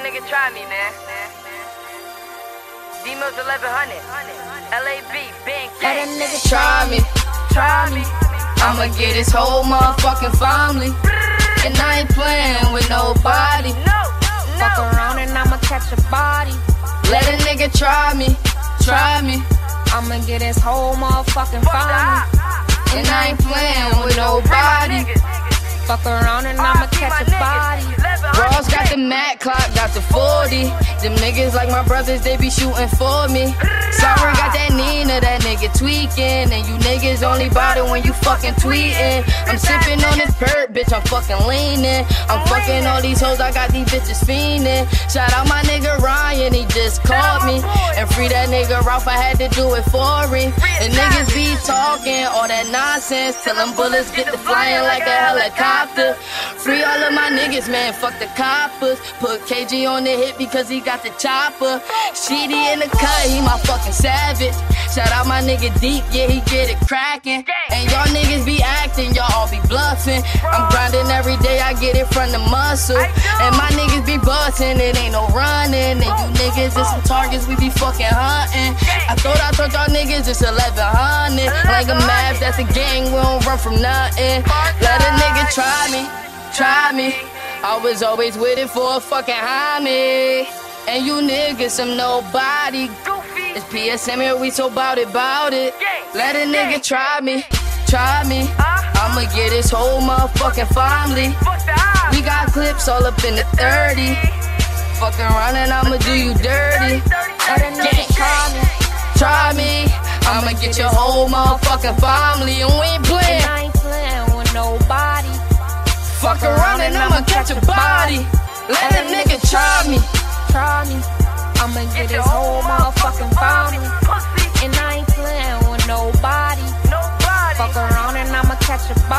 nigga try me, man. D-Mills 1100. LAB, bang, Let a gang. nigga try me, Try me. I'ma get his whole motherfucking family. And I ain't playing with nobody. No, Fuck no. around and I'ma catch a body. Let a nigga try me, try me. I'ma get his whole motherfucking Fuck the family. op. And I ain't playing with nobody. Fuck around and I'ma catch a body. Ross got the Mac clock, got the 40. Them niggas like my brothers, they be shooting for me. Sorry, got that Nina, that nigga tweaking. And you niggas only bother when you fucking tweeting. I'm sipping on this perk, bitch, I'm fucking leaning. I'm fucking all these hoes, I got these bitches fiending. Shout out my nigga Ryan, he just called me. And free that nigga Ralph, I had to do it for him. And niggas be talking all that nonsense till them bullets get to flying like a helicopter. Free all of my niggas, man, fuck the coppers. Put KG on the hit because he got the chopper. Sheedy in the cut, he my fucking savage. Shout out my nigga Deep, yeah, he get it cracking. And y'all niggas be acting, y'all all be bluffing. I'm grinding every day, I get it from the muscle. And my niggas be busting, it ain't no running. And you niggas is some targets, we be fucking hunting. I thought y'all niggas is 1100. Like a map, that's a gang, we don't run from nothing. Let a nigga try me, try me. I was always with it for a fucking homie. And you niggas some nobody. It's PSM here, we so bout it, bout it. Let a nigga try me, try me. I'ma get his whole motherfucking family. We got clips all up in the 30. Fucking around and I'ma do you dirty. Let a nigga try me. I'ma get your whole motherfucking family. And we ain't playing. I ain't playing with nobody. Fuck around and I'ma catch a body. Let a nigga try me, try me. I'ma get his whole motherfucking family. And I ain't playing with nobody. Fuck around and I'ma catch a body.